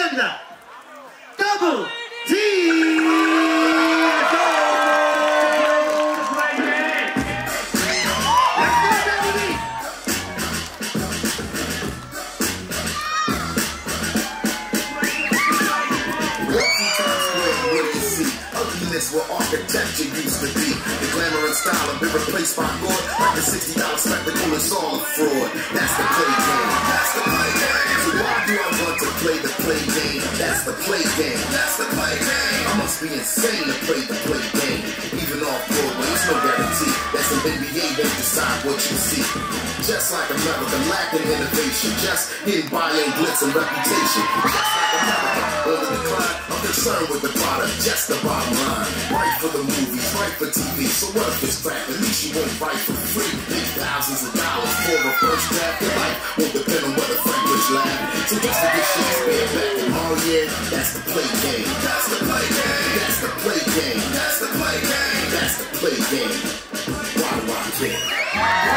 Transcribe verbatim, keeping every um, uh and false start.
축하합니다. 더블 디. Ugliness what architecture used to be. The glamour and style have been replaced by God. Like the sixty dollar spectacle is all a fraud. That's the play game. That's the play game. So why do I want to play the play game? That's the play game. That's the play game. I must be insane to play the play game. Even off Broadway, it's no guarantee that some N B A won't decide what you see. Just like America, lacking innovation, just hitting by in glitz and reputation. Just like America, on the decline, I'm concerned with the product, just the bottom line. Right for the movies, right for T V, so what if it's crap? At least you won't write for free. Pay thousands of dollars for a first draft. Your life won't depend on whether Franklin's laugh. So just to get Shakespeare back in all year, that's the play game. That's the play game. That's the play game. That's the play game. That's the play game. Why do I care?